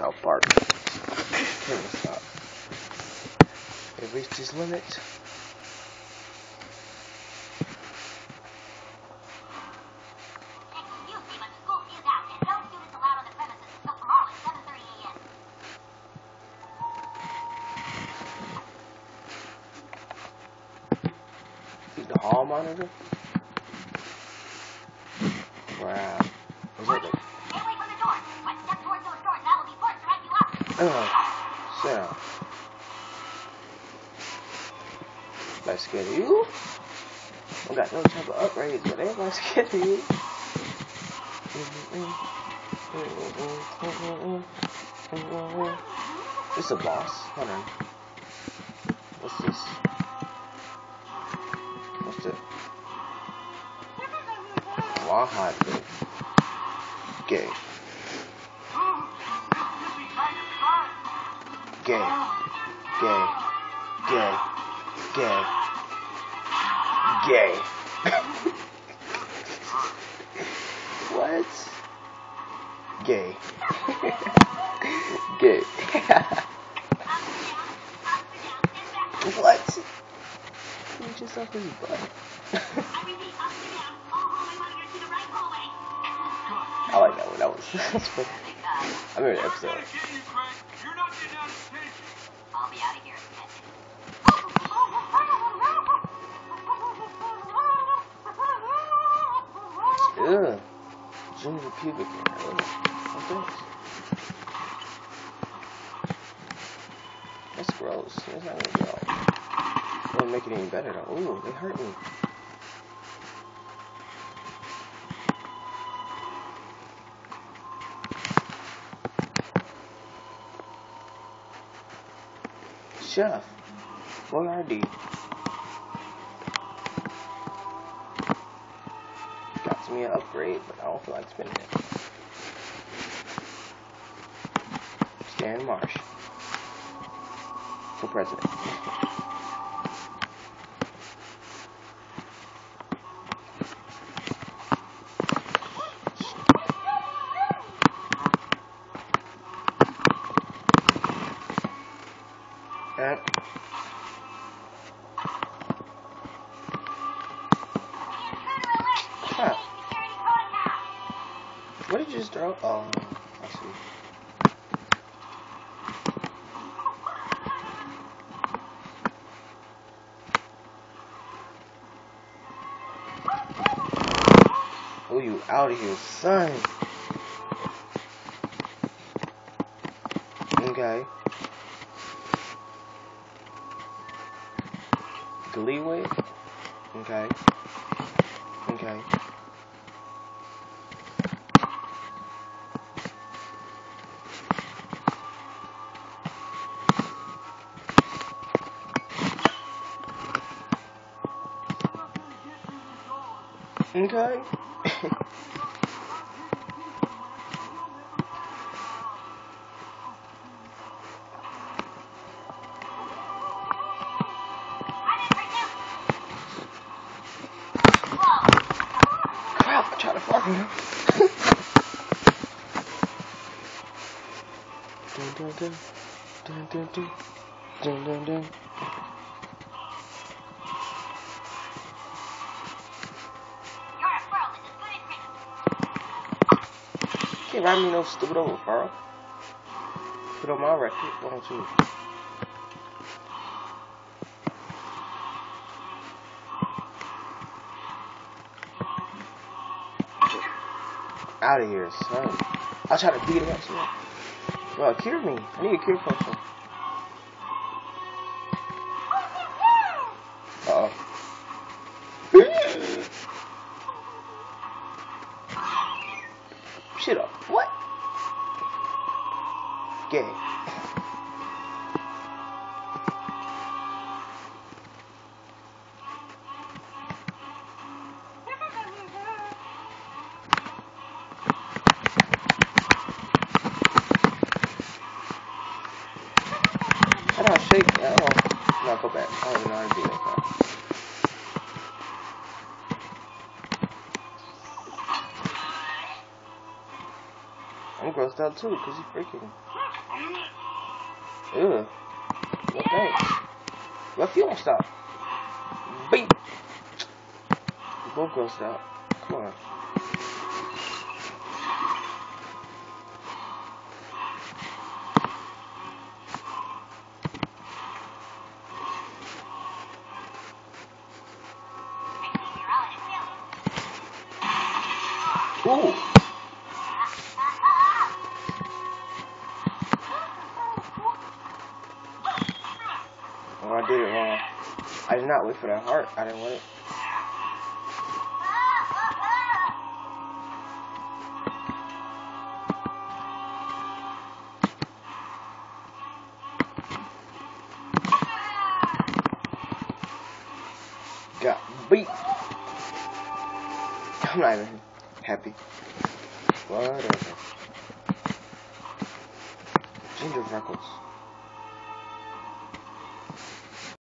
South Park. Here we stop. It reached its limit. Excuse me, but school is out, and no students allowed on the premises until tomorrow at 7:30 a.m. See the hall monitor? Wow. Is that Stay away from the door. One step towards those doors, and I will be forced to wrap you up. Shut up. Everybody scared of you? I got no type of upgrades, but everybody scared of you. It's a boss. Hold on. What's this? What's this? Wall hybrid. Gay. Gay. Gay. Gay. Gay. Gay. What? Gay. Gay. What? Pinch yourself in his butt. I like that one. That's funny. I remember the episode. I'll be out of here in 10 minutes. Ugh. Ginger pubic hair. What's this? That's gross. That's not gonna go. It won't make it any better though. Ooh, they hurt me. Chef, what RD? Got me an upgrade, but I don't feel like spending it. Stan Marsh for president. Huh. What did you just throw? Oh, I see. Oh, you out of here, son. Okay. Gleeway? Okay. Okay. Okay. Crap, I tried to fuck him. Dun dun dun. Dun dun dun. Dun dun dun. Can't write me no stupid old referral. Put on my record, why don't you? Out of here, son. I'll try to beat him up, son. Well, cure me. I need a cure potion. Uh-oh. Shit up. What? Gay. How do I shake? I don't know. No, go back. I don't even know how to do that. I'm grossed out too, because he's freaking. Ugh. What that? What if you don't stop? Beep. You both gonna stop. Come on. Ooh. Oh, I did it wrong. I did not wait for that heart. I didn't want it. Got beat. I'm not even happy. Whatever. Ginger freckles.